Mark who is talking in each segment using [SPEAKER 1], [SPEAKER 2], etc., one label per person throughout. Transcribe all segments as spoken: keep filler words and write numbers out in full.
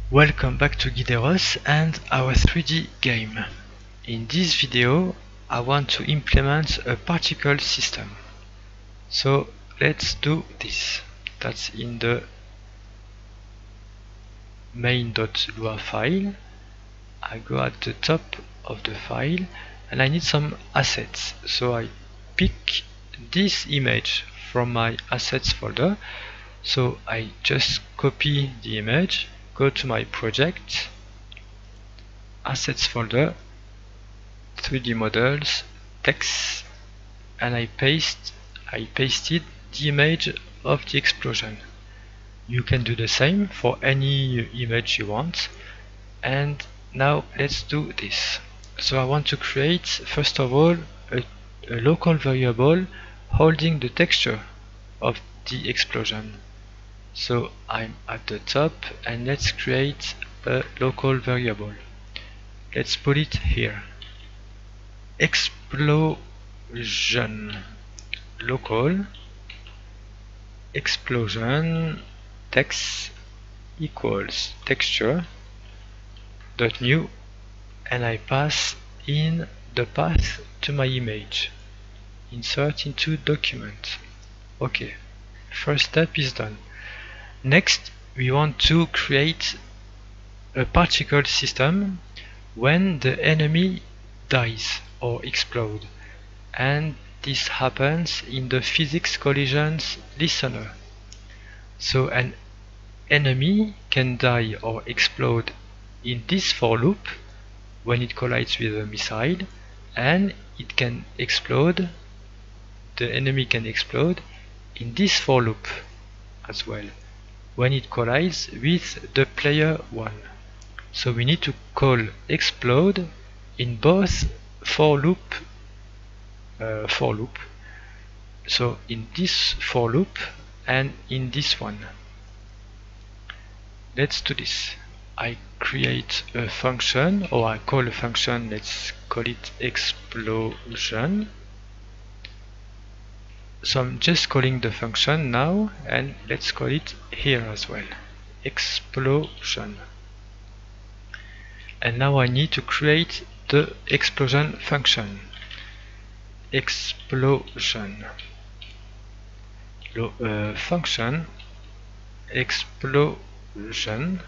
[SPEAKER 1] Welcome back to Gideros and our three D game. In this video I want to implement a particle system. So let's do this. That's in the main.lua file. I go at the top of the file and I need some assets. So I pick this image from my assets folder. So I just copy the image, go to my project, assets folder, three D models, text, and I paste I pasted the image of the explosion. You can do the same for any image you want. And now let's do this. So I want to create first of all a, a local variable holding the texture of the explosion. So I'm at the top and let's create a local variable. Let's put it here. Explosion local explosion text equals texture dot new, and I pass in the path to my image. Insert into document. Okay, first step is done. Next, we want to create a particle system when the enemy dies or explode, and this happens in the physics collisions listener. So an enemy can die or explode in this for loop when it collides with a missile, and it can explode, the enemy can explode in this for loop as well when it collides with the player one. So we need to call explode in both for loop uh, for loop. So in this for loop and in this one. Let's do this. I create a function, or I call a function, let's call it explosion. So I'm just calling the function now, and let's call it here as well, explosion. And now I need to create the explosion function. Explosion uh, function explosion,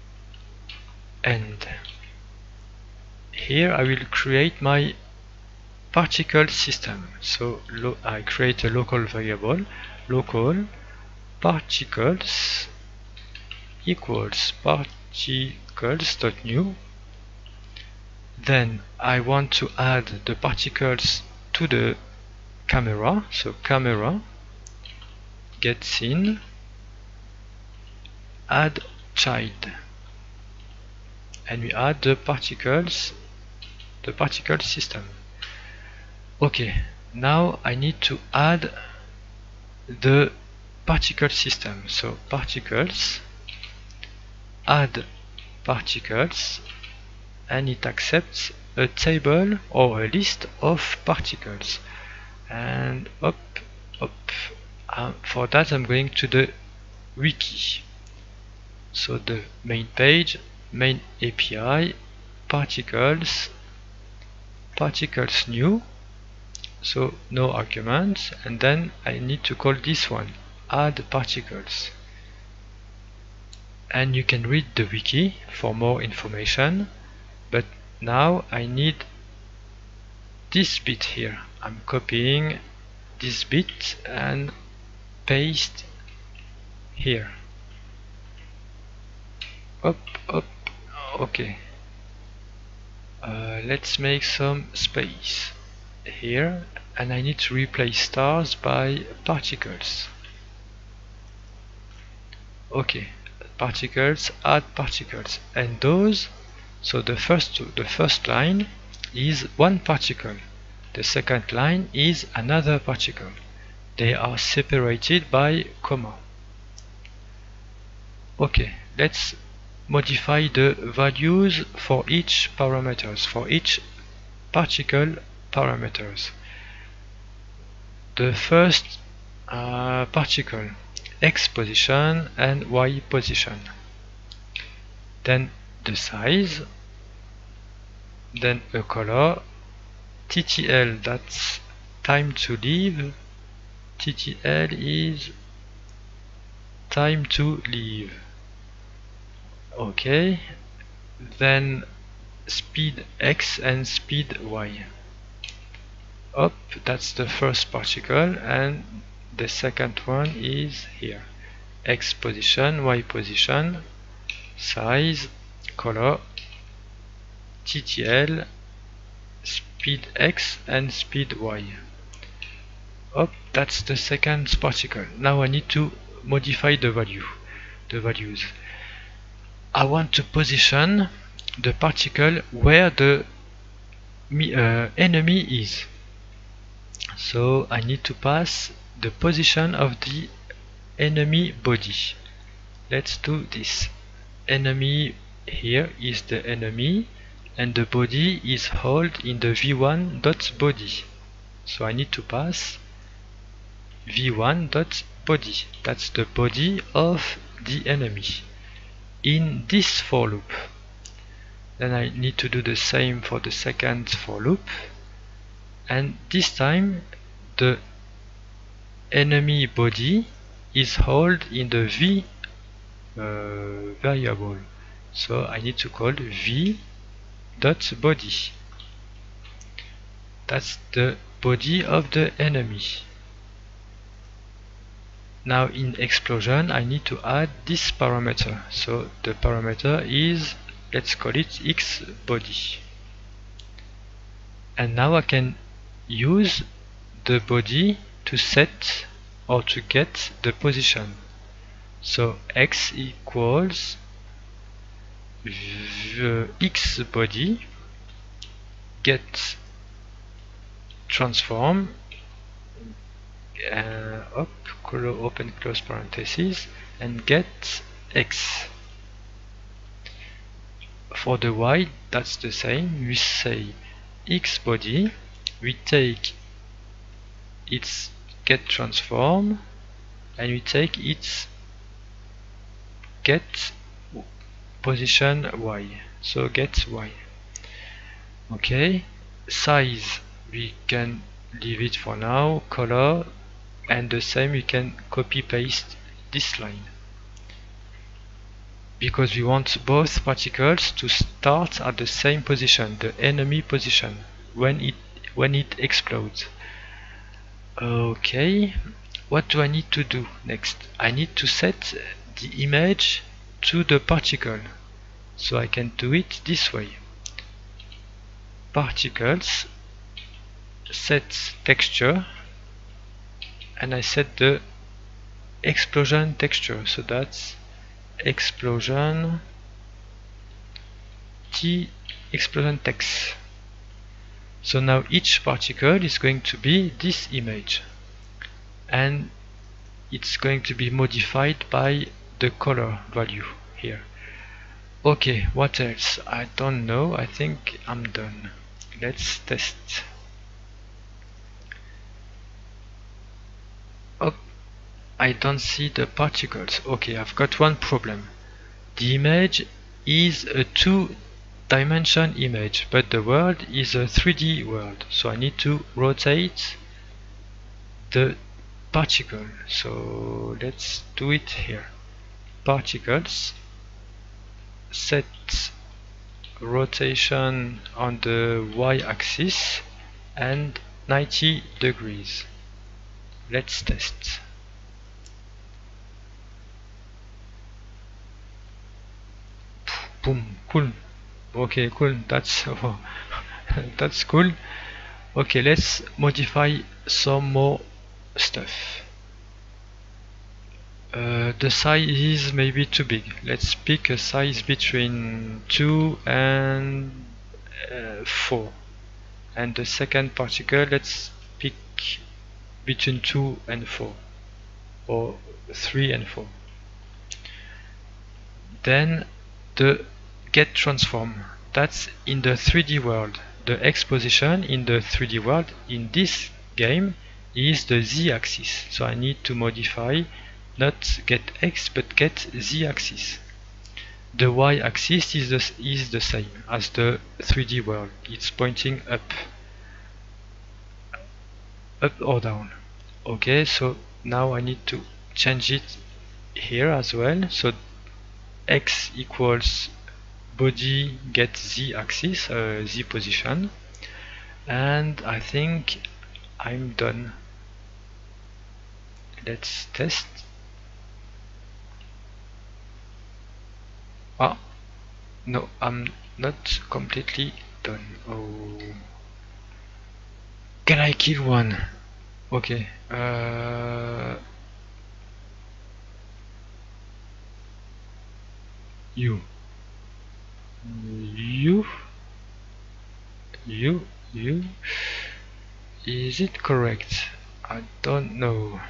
[SPEAKER 1] and here I will create my particle system. So I create a local variable, local particles equals particles dot new. Then I want to add the particles to the camera, so camera get scene, add child, and we add the particles, the particle system. Okay, now I need to add the particle system. So particles, add particles, and it accepts a table or a list of particles. And up, up. Um, for that I'm going to the wiki. So the main page, main A P I, particles, particles new. So no arguments, and then I need to call this one, add particles. And you can read the wiki for more information, but now I need this bit here. I'm copying this bit and paste here. Up, up, okay. Uh, let's make some space here, and I need to replace stars by particles. Okay, particles, add particles, and those. So the first the first line is one particle, the second line is another particle. They are separated by comma. Okay, let's modify the values for each parameters, for each particle parameters. The first uh, particle, x position and y position. then the size, then a color, T T L, that's time to leave, T T L is time to leave. Okay, then speed X and speed Y. Up, that's the first particle, and the second one is here. X position, Y position, size, color, T T L, speed X and speed Y. Up, that's the second particle. Now I need to modify the value, the values. I want to position the particle where the uh, enemy is. So I need to pass the position of the enemy body. Let's do this. Enemy here is the enemy, and the body is held in the v one dot body. So I need to pass v one dot body. That's the body of the enemy in this for loop. Then I need to do the same for the second for loop, and this time the enemy body is held in the v uh, variable. So I need to call v dot body. That's the body of the enemy. Now in explosion I need to add this parameter. So the parameter is, let's call it X body. And now I can use the body to set or to get the position. So X equals X body get transform uh, up, open close parentheses, and get X. For the Y, that's the same. We say X body, we take its get transform, and we take its get position Y. So get Y. Okay, size we can leave it for now, color, and the same we can copy paste this line, because we want both particles to start at the same position, the enemy position, when it when it explodes. Okay, what do I need to do next? I need to set the image to the particle, so I can do it this way. Particles, set texture, and I set the explosion texture, so that's explosion T explosion text. So now each particle is going to be this image, and it's going to be modified by the color value here. Okay, what else? I don't know. I think I'm done. Let's test. Oh, I don't see the particles. Okay, I've got one problem. The image is a two-dimension image, but the world is a three D world. So I need to rotate the particle. So let's do it here. Particles, set rotation on the y-axis and ninety degrees. Let's test. Boom, cool. Okay, cool. That's oh, that's cool. Okay, let's modify some more stuff. Uh, the size is maybe too big. Let's pick a size between two and uh, four. And the second particle, let's pick between two and four, or three and four. Then the get transform, that's in the three D world. The X position in the three D world in this game is the Z-axis. So I need to modify not get X but get Z-axis. The y-axis is the, is the same as the three D world. It's pointing up. Up or down. Okay, so now I need to change it here as well. So x equals body get z axis, uh, z position. And I think I'm done. Let's test. Ah, no, I'm not completely done. Oh, can I kill one? Okay. Uh, you, you, you, you. Is it correct? I don't know.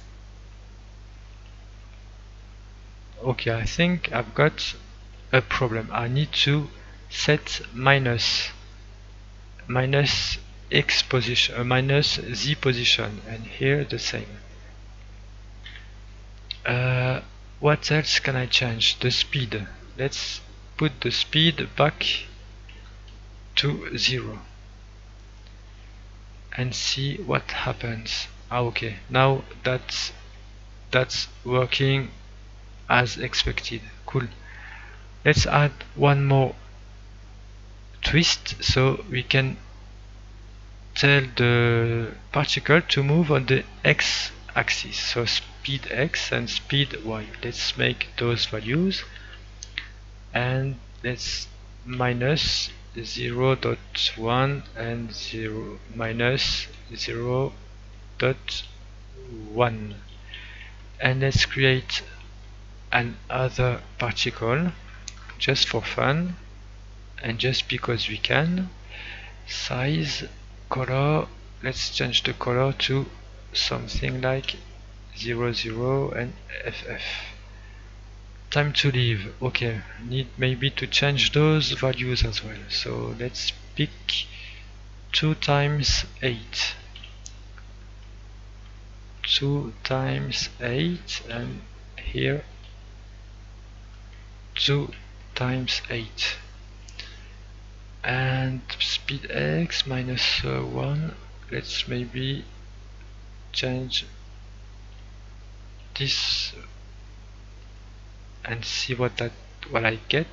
[SPEAKER 1] Okay, I think I've got a problem. I need to set minus minus x position, uh, minus z position, and here the same. Uh, what else can I change? The speed. Let's put the speed back to zero and see what happens. Ah, okay, now that's that's working as expected. Cool. Let's add one more twist so we can tell the particle to move on the x axis. So speed x and speed y. Let's make those values and let's minus zero point one and zero minus zero point one, and let's create another particle just for fun and just because we can. Size, color, let's change the color to something like zero zero and F F. Time to leave. Okay, need maybe to change those values as well. So let's pick two times eight. two times eight, and here two times eight. And speed x minus uh, one. Let's maybe change this and see what that what I get.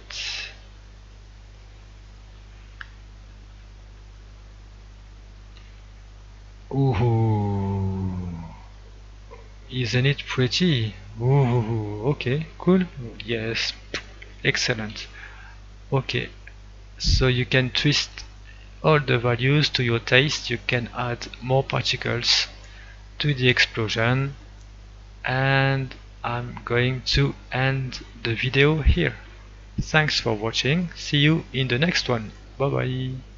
[SPEAKER 1] Ooh, isn't it pretty? Ooh, okay, cool. Yes, excellent. Okay, so you can twist all the values to your taste. You can add more particles to the explosion, and I'm going to end the video here. Thanks for watching. See you in the next one. Bye bye.